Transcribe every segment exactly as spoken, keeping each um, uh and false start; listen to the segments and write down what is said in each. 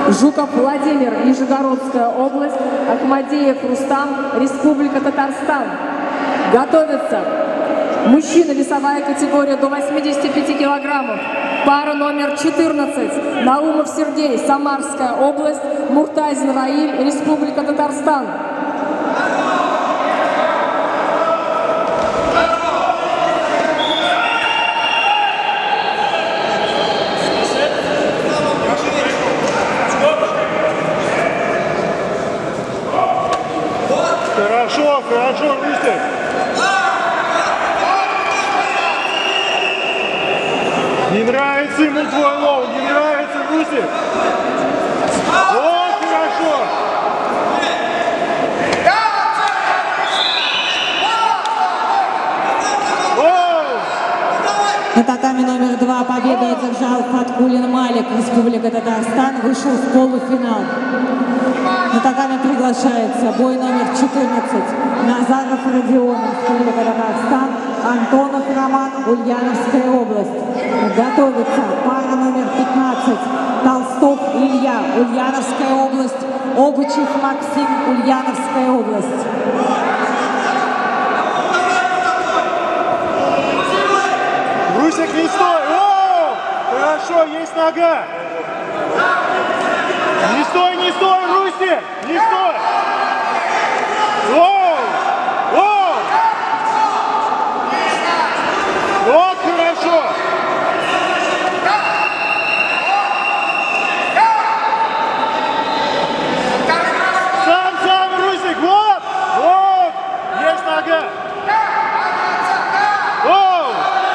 Жуков Владимир, Нижегородская область, Ахмадеев Рустам, Республика Татарстан. Готовится мужчина, весовая категория до восьмидесяти пяти килограммов. Пара номер четырнадцать. Наумов Сергей, Самарская область, Мухтазин Раиль, Республика Татарстан. Хорошо, хорошо, Рустик. Не нравится ему твой лоу, не нравится, Рустик. Вот, хорошо. На татами номер два победу одержал Фаткулин Малик, Республика Татарстан, вышел в полуфинал. На татами приглашается бой номер четырнадцать. Назаров Родион, Республика Татарстан, Антонов Роман, Ульяновская область. Готовится пара номер пятнадцать. Толстов Илья, Ульяновская область, Обучев Максим, Ульяновская область. Русик, не стой! О! Хорошо, есть нога! Не стой, не стой, Русик! Не стой! О! О! Вот хорошо! Сам, сам, Русик! Вот! Вот! Есть нога! О!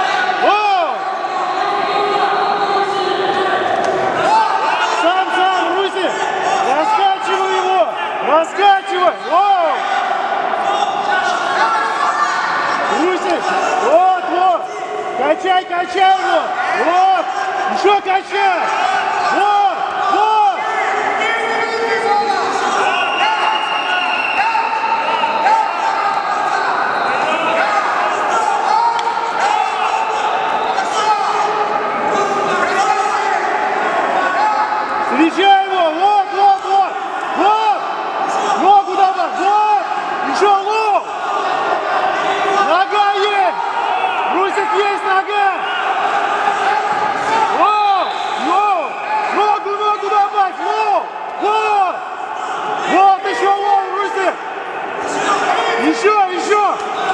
Раскачивай! Воу! Русик! Вот, вот! Качай, качай его! Вот! Еще качай! Вот! Вот! Встречай его! Вот, вот, вот! Вот! Ногу давай! Вот! Еще лоу! Нога есть! Русик, есть нога! Лоу! Лоу! Ногу, ногу добавь! Лоу! Вот! Вот еще лоу, Русик! Еще, еще!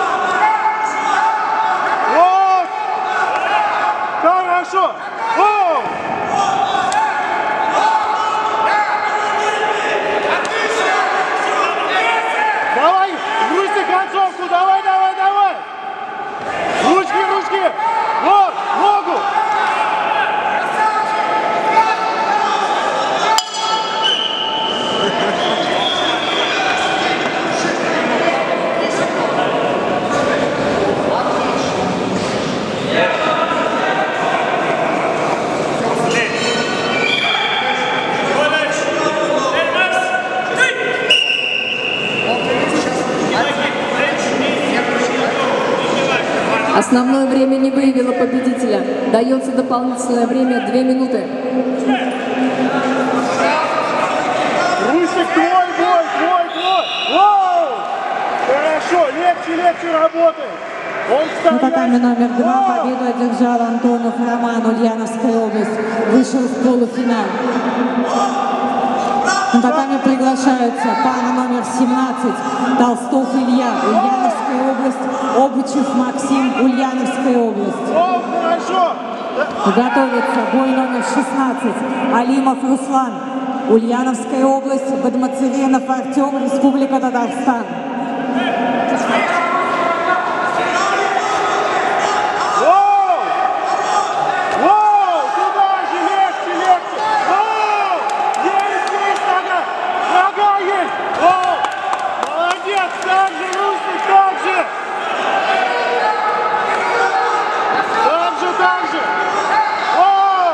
Вот! Хорошо! Лоу! Давай, Русик, концовку, давай, давай, давай! Ручки, ручки! Вот, ногу! Основное время не выявило победителя. Дается дополнительное время две минуты. Русик, твой бой, твой, твой! Воу! Хорошо, легче, легче работай! Он На татами номер два победу одержал Антонов Роман, Ульяновская область, вышел в полуфинал. На татами приглашаются пара номер семнадцать. Толстов Илья, Ульяновская область, Обучев Максим, Ульяновская область. О, хорошо! Готовится бой номер шестнадцать. Алимов Руслан, Ульяновская область, Бадмацеренов Артем, Республика Татарстан. Воу! Воу! Туда же, легче, легче! Воу! Есть, есть нога! Нога есть! Воу! Молодец! Так же, Русик, так же! Так же, так же! Воу!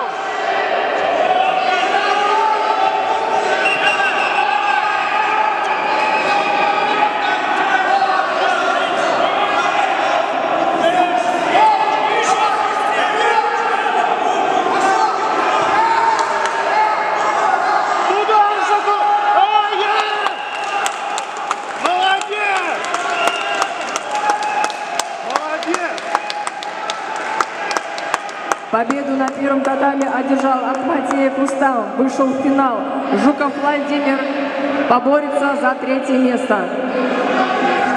Победу на первом татаме одержал Ахматеев Рустам, вышел в финал. Жуков Владимир поборется за третье место.